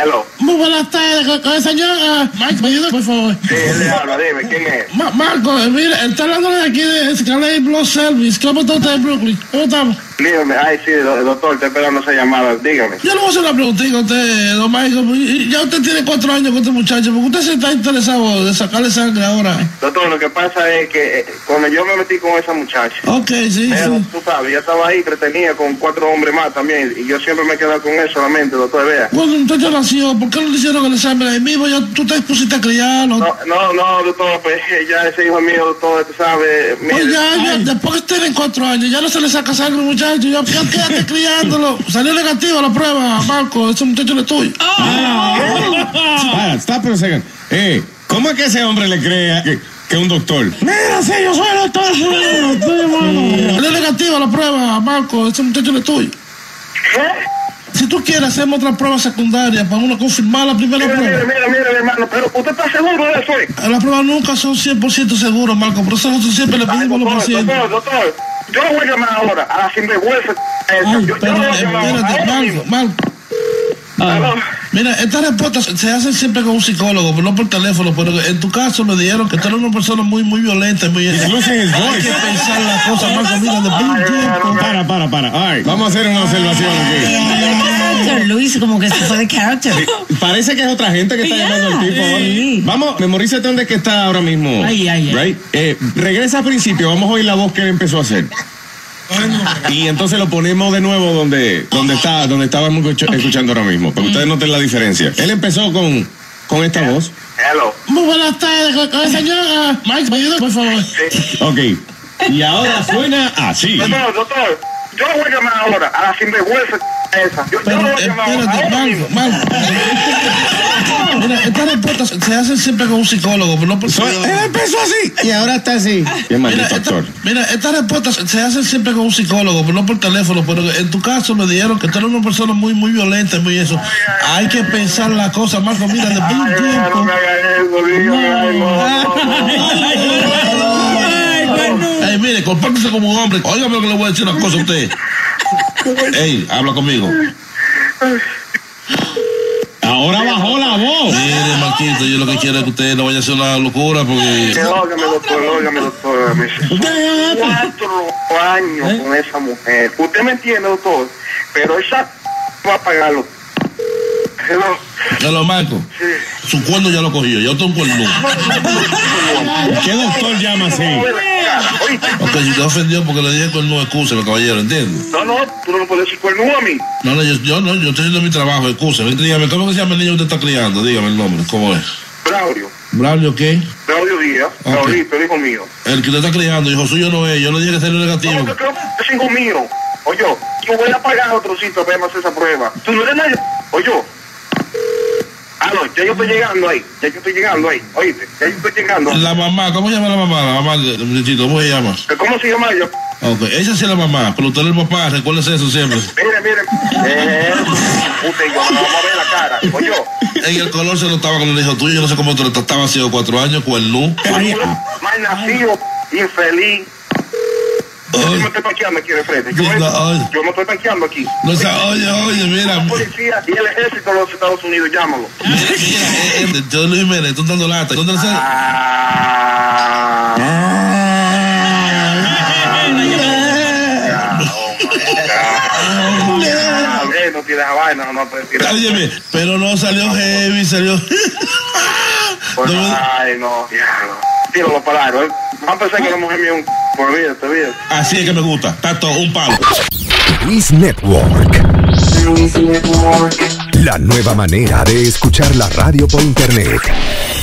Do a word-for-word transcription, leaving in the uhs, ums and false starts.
Hello. Muy buenas tardes, con, con el señor uh, Mike, ¿me ayuda, por favor? Sí, él le habla, dime, ¿quién es? Ma Marco, mira, está hablando de aquí de Scarlet Blood Service. ¿Cómo está usted en Brooklyn? ¿Cómo estamos? Dígame, ay, sí, doctor, estoy esperando esa llamada, dígame. Yo le voy a hacer una preguntita a usted, don Michael. Ya usted tiene cuatro años con este muchacho, porque usted se está interesado de sacarle sangre ahora. Doctor, lo que pasa es que eh, cuando yo me metí con esa muchacha, ok, sí, pero, sí. tú sabes, yo estaba ahí entretenida con cuatro hombres más también, y yo siempre me he quedado con él solamente, doctor, vea. Cuando el muchacho nació, ¿por qué no le hicieron el examen ahí mismo? Ya tú te pusiste a criarlo. No, no, no, doctor, pues ya ese hijo mío, doctor, tú sabes. Pues ya, ya, después que tienen cuatro años, ya no se le saca sangre al muchacho, ya, ya quédate criándolo. Salió negativa la prueba, Marco, ese muchacho no es tuyo. Ah, stop for a second. Eh, ¿cómo es que ese hombre le cree que, que un doctor? Mira, sí, yo soy el doctor. Salió negativa la prueba, Marco, ese muchacho no es tuyo. ¿Qué? Si tú quieres, hacemos otra prueba secundaria para uno confirmar la primera Mira, prueba. mira, mira, mira, hermano, pero ¿usted está seguro de eso? Eh? Las pruebas nunca son cien por ciento seguras, Marco, por eso nosotros siempre le pedimos a los doctor, pacientes. doctor, doctor, yo lo voy a llamar ahora a la sinvergüenza. Ay, yo, pero yo lo voy a llamar espérate, ahora Marco, mismo. Marco. Aló. Mira, estas respuestas se hacen siempre con un psicólogo, pero no por teléfono. Pero en tu caso me dijeron que tú eres una persona muy, muy violenta. Muy... Hay que pensar las cosas, Marco. Mira, después de un tiempo. Para, para, para. All right, vamos a hacer una observación aquí. Luis, como que se fue de character. Sí, parece que es otra gente que está Yeah, llamando al tipo. sí. Vamos, memorízate dónde es que está ahora mismo. Ay, ay, ay. Right? Eh, regresa al principio, vamos a oír la voz que él empezó a hacer. Y entonces lo ponemos de nuevo donde, donde está, donde estábamos escuchando ahora mismo, para que ustedes noten la diferencia. Él empezó con, con esta voz. Hello. Muy buenas tardes, con, con el señor uh, Mike, ¿me ayuda, por favor? Sí. Ok. Y ahora suena así. Doctor, doctor, yo lo voy a llamar ahora a la sinvergüenza esa. Yo, yo Pero lo voy a llamar espérate, ahora Marco, mismo. Marco. Mira, estas respuestas se hacen siempre con un psicólogo, pero no por So- él empezó así y ahora está así. Qué Mira, maldito esta- actor. mira, estas respuestas se hacen siempre con un psicólogo, pero no por teléfono. Pero en tu caso me dijeron que tú eres una persona muy, muy violenta, muy eso. Hay que pensar las cosas, Marco. Mira, después de un Ay, no tiempo. me haga eso, dígame, ay, no, no, no. Ey, mire, compártese como un hombre. Óigame lo que le voy a decir una cosa a usted. Ey, habla conmigo. Ahora bajó la voz. Mire, Marquito, yo lo que quiero es que usted no vaya a hacer una locura porque. Que óigame, doctor, óigame, doctor. Me hice cuatro años con esa mujer. Usted me entiende, doctor, pero esa va a pagarlo. Hello. Hello, Marco. Sí. Su cuerno ya lo cogió, ya usted un cuerno. ¿Qué doctor llama así? Oíste. Ok, si te ofendió porque le dije cuerno, excúseme, caballero, ¿entiendes? No, no, tú no me puedes decir cuerno a mí. No, no, yo, yo no, yo estoy haciendo mi trabajo, excúseme. Dígame, ¿cómo que se llama el niño que usted está criando? Dígame el nombre, ¿cómo es? Braulio. ¿Braulio qué? Braulio Díaz. Ok. Braulito, el hijo mío. El que usted está criando, hijo suyo no es, yo le dije que sería negativo. No, yo creo que es hijo mío. Oye, yo voy a pagar otro sitio para hacer esa prueba. Tú no eres nadie. Oye. Ah, no, ya yo estoy llegando ahí. Ya yo estoy llegando ahí. Oíste, ya yo estoy llegando. La mamá, ¿cómo se llama la mamá? La mamá, del muchachito, ¿cómo se llama? ¿Cómo se llama yo? Ok, esa sí es la mamá, pero usted es el papá, recuérdese eso siempre. Mire, mire. Eh, usted y yo nos vamos a ver la cara. Oye. En el color se notaba con el hijo tuyo, yo no sé cómo te lo trataba, sido cuatro años, cuernú. Mal nacido, infeliz. Yo me estoy tanqueando aquí de frente. Yo, Sí, me, no, oye. yo me estoy tanqueando aquí. No, o sea, oye, oye, mira. La policía y el ejército de los Estados Unidos, llámalo. Mira, eh, eh, yo Luis Jiménez, estoy dando lata. ¿Dónde se? Ah. No tienes a vaina, no puedes tirar. Óyeme, pero no salió heavy, salió. Pues, No, ay, no, diablo. Tíralo para largo, ¿eh? Vamos a pensar que la mujer mía es un... Por vida, te vida. así es que me gusta, está todo un palo. Luis Network. La nueva manera de escuchar la radio por internet.